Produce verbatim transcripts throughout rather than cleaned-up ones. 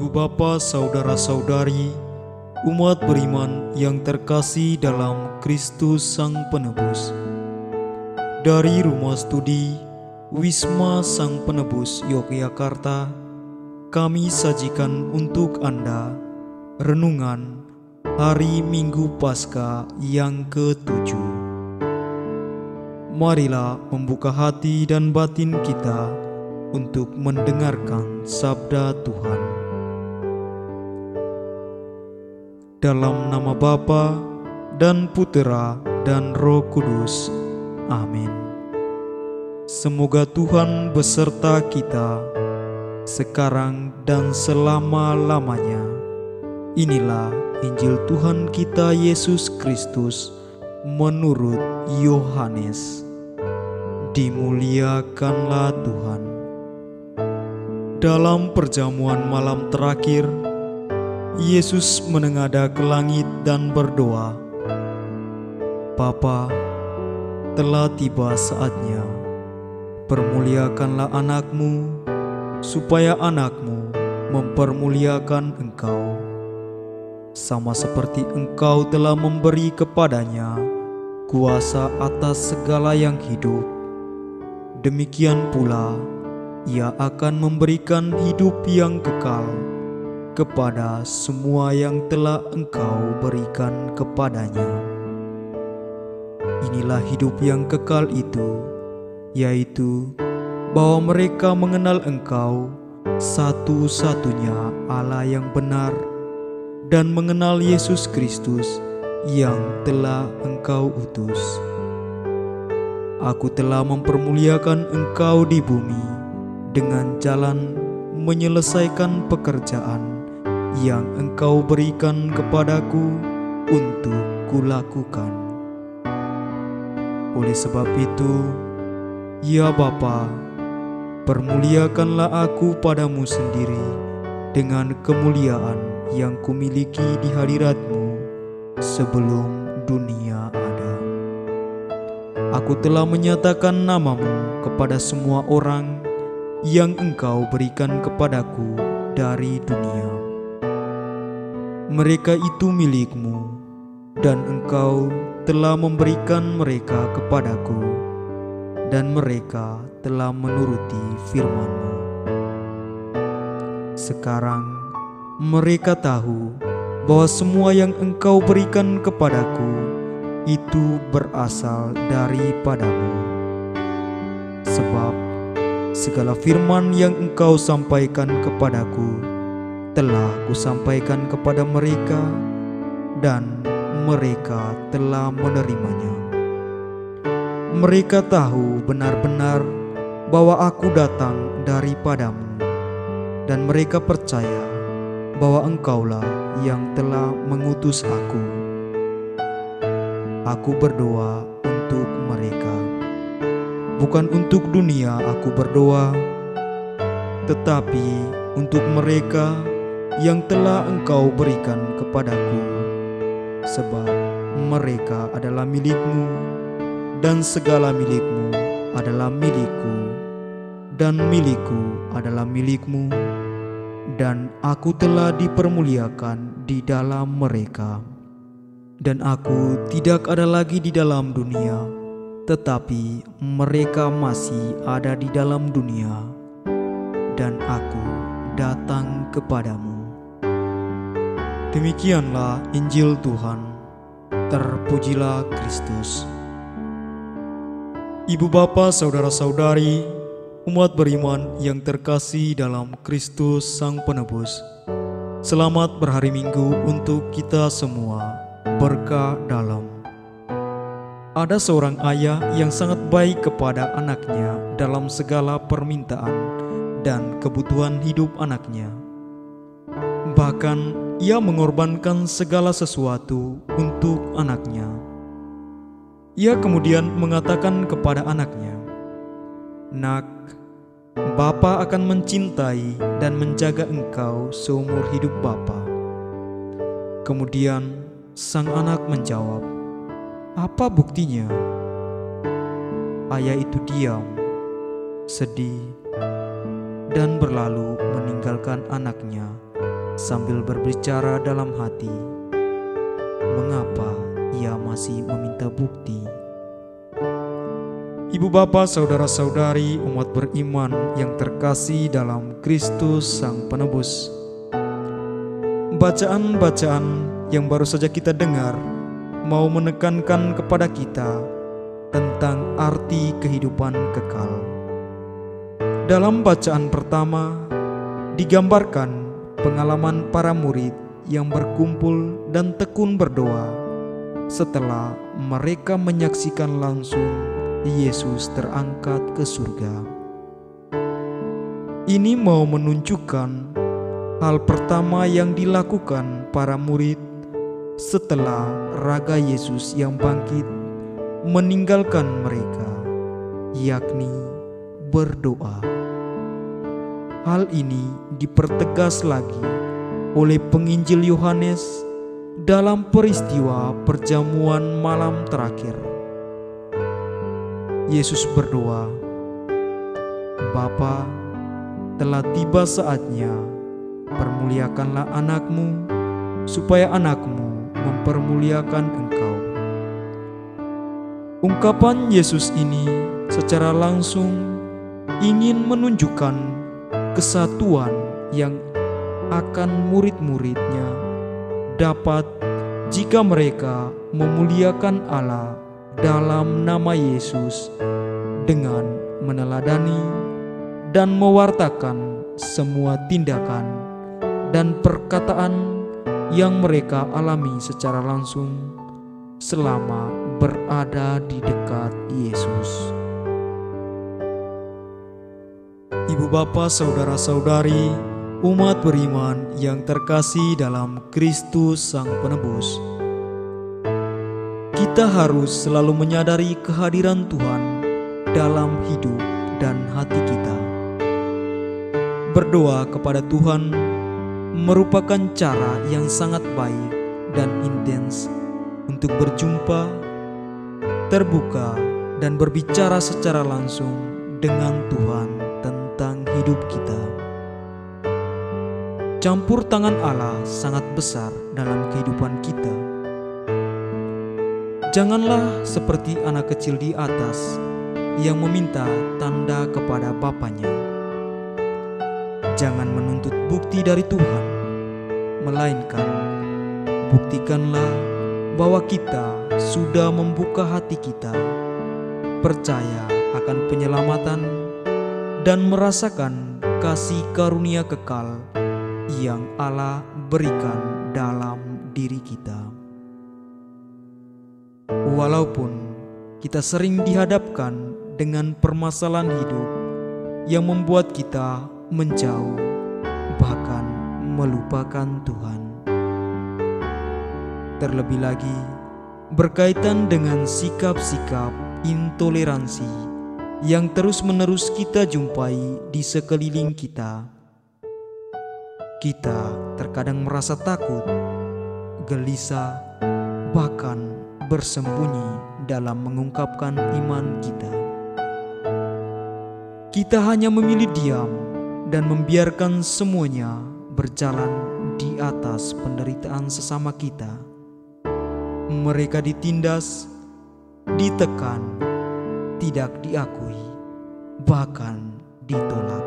Ibu bapa, saudara-saudari, umat beriman yang terkasih dalam Kristus Sang Penebus. Dari Rumah Studi Wisma Sang Penebus Yogyakarta, kami sajikan untuk Anda renungan hari Minggu Paskah yang ketujuh. Marilah membuka hati dan batin kita untuk mendengarkan sabda Tuhan. Dalam nama Bapa dan Putera dan Roh Kudus. Amin. Semoga Tuhan beserta kita sekarang dan selama-lamanya. Inilah Injil Tuhan kita Yesus Kristus menurut Yohanes. Dimuliakanlah Tuhan. Dalam perjamuan malam terakhir, Yesus menengadah ke langit dan berdoa, "Bapa, telah tiba saatnya. Permuliakanlah anakmu, supaya anakmu mempermuliakan engkau. Sama seperti engkau telah memberi kepadanya kuasa atas segala yang hidup, demikian pula Ia akan memberikan hidup yang kekal kepada semua yang telah engkau berikan kepadanya. Inilah hidup yang kekal itu, yaitu bahwa mereka mengenal engkau, satu-satunya Allah yang benar, dan mengenal Yesus Kristus yang telah engkau utus. Aku telah mempermuliakan engkau di bumi dengan jalan menyelesaikan pekerjaan yang engkau berikan kepadaku untuk kulakukan. Oleh sebab itu, ya Bapa, permuliakanlah aku padamu sendiri dengan kemuliaan yang kumiliki di hadirat-Mu sebelum dunia ada. Aku telah menyatakan nama-Mu kepada semua orang yang engkau berikan kepadaku dari dunia. Mereka itu milik-Mu, dan engkau telah memberikan mereka kepadaku, dan mereka telah menuruti firman-Mu. Sekarang mereka tahu bahwa semua yang engkau berikan kepadaku itu berasal daripadamu. Sebab segala firman yang engkau sampaikan kepadaku telah kusampaikan kepada mereka, dan mereka telah menerimanya. Mereka tahu benar-benar bahwa aku datang daripadamu, dan mereka percaya bahwa engkaulah yang telah mengutus aku. Aku berdoa untuk mereka. Bukan untuk dunia aku berdoa, tetapi untuk mereka yang telah engkau berikan kepadaku, sebab mereka adalah milik-Mu, dan segala milik-Mu adalah milikku, dan milikku adalah milik-Mu, dan aku telah dipermuliakan di dalam mereka. Dan aku tidak ada lagi di dalam dunia, tetapi mereka masih ada di dalam dunia, dan aku datang kepadamu." Demikianlah Injil Tuhan. Terpujilah Kristus. Ibu bapa, saudara-saudari, umat beriman yang terkasih dalam Kristus Sang Penebus, selamat berhari Minggu untuk kita semua. Berkah dalam. Ada seorang ayah yang sangat baik kepada anaknya dalam segala permintaan dan kebutuhan hidup anaknya. Bahkan ia mengorbankan segala sesuatu untuk anaknya. Ia kemudian mengatakan kepada anaknya, "Nak, Bapa akan mencintai dan menjaga engkau seumur hidup Bapa." Kemudian sang anak menjawab, "Apa buktinya?" Ayah itu diam, sedih, dan berlalu meninggalkan anaknya sambil berbicara dalam hati, mengapa ia masih meminta bukti? Ibu bapa, saudara-saudari umat beriman yang terkasih dalam Kristus Sang Penebus, bacaan-bacaan yang baru saja kita dengar mau menekankan kepada kita tentang arti kehidupan kekal. Dalam bacaan pertama digambarkan pengalaman para murid yang berkumpul dan tekun berdoa setelah mereka menyaksikan langsung Yesus terangkat ke surga. Ini mau menunjukkan hal pertama yang dilakukan para murid setelah raga Yesus yang bangkit meninggalkan mereka, yakni berdoa. Hal ini dipertegas lagi oleh penginjil Yohanes dalam peristiwa perjamuan malam terakhir. Yesus berdoa, "Bapa, telah tiba saatnya, permuliakanlah anakmu, supaya anakmu mempermuliakan engkau." Ungkapan Yesus ini secara langsung ingin menunjukkan kesatuan yang akan murid-muridnya dapat jika mereka memuliakan Allah dalam nama Yesus dengan meneladani dan mewartakan semua tindakan dan perkataan yang mereka alami secara langsung selama berada di dekat Yesus. Ibu bapa, saudara-saudari umat beriman yang terkasih dalam Kristus Sang Penebus, kita harus selalu menyadari kehadiran Tuhan dalam hidup dan hati kita. Berdoa kepada Tuhan merupakan cara yang sangat baik dan intens untuk berjumpa, terbuka, dan berbicara secara langsung dengan Tuhan tentang hidup kita. Campur tangan Allah sangat besar dalam kehidupan kita. Janganlah seperti anak kecil di atas yang meminta tanda kepada bapaknya. Jangan menuntut bukti dari Tuhan, melainkan buktikanlah bahwa kita sudah membuka hati kita, percaya akan penyelamatan, dan merasakan kasih karunia kekal yang Allah berikan dalam diri kita. Walaupun kita sering dihadapkan dengan permasalahan hidup yang membuat kita menjauh, bahkan melupakan Tuhan. Terlebih lagi, berkaitan dengan sikap-sikap intoleransi yang terus-menerus kita jumpai di sekeliling kita. Kita terkadang merasa takut, gelisah, bahkan bersembunyi dalam mengungkapkan iman kita. Kita hanya memilih diam dan membiarkan semuanya berjalan di atas penderitaan sesama kita. Mereka ditindas, ditekan, tidak diakui, bahkan ditolak.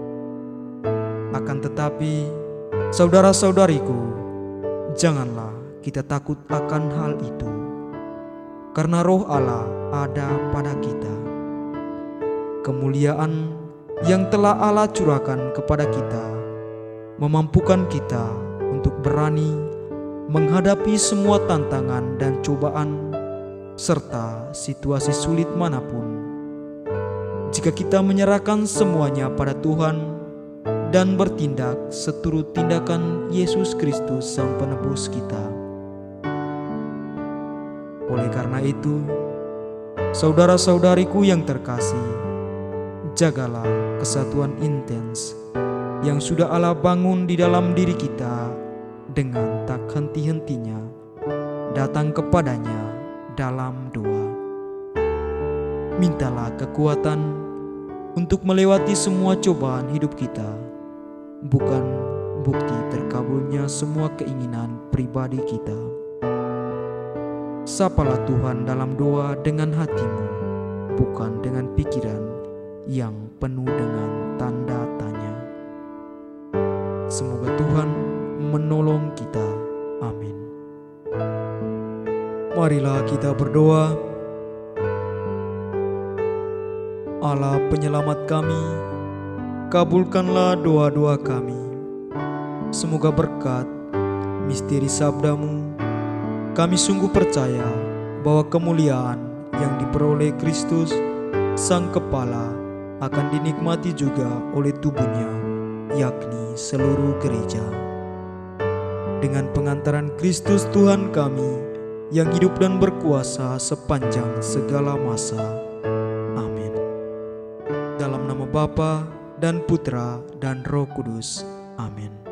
Akan tetapi, saudara-saudariku, janganlah kita takut akan hal itu, karena Roh Allah ada pada kita. Kemuliaan yang telah Allah curahkan kepada kita memampukan kita untuk berani menghadapi semua tantangan dan cobaan serta situasi sulit manapun. Jika kita menyerahkan semuanya pada Tuhan dan bertindak seturut tindakan Yesus Kristus Sang Penebus kita. Oleh karena itu, saudara-saudariku yang terkasih, jagalah kesatuan intens yang sudah Allah bangun di dalam diri kita dengan tak henti-hentinya datang kepadanya dalam doa. Mintalah kekuatan untuk melewati semua cobaan hidup kita, bukan bukti terkabulnya semua keinginan pribadi kita. Sapalah Tuhan dalam doa dengan hatimu, bukan dengan pikiran yang penuh dengan tanda tanya. Semoga Tuhan menolong kita. Amin. Marilah kita berdoa. Allah penyelamat kami, kabulkanlah doa-doa kami. Semoga berkat misteri sabdamu, kami sungguh percaya bahwa kemuliaan yang diperoleh Kristus, Sang Kepala, akan dinikmati juga oleh tubuhnya, yakni seluruh gereja. Dengan pengantaran Kristus Tuhan kami, yang hidup dan berkuasa sepanjang segala masa. Amin. Dalam nama Bapa dan Putra dan Roh Kudus. Amin.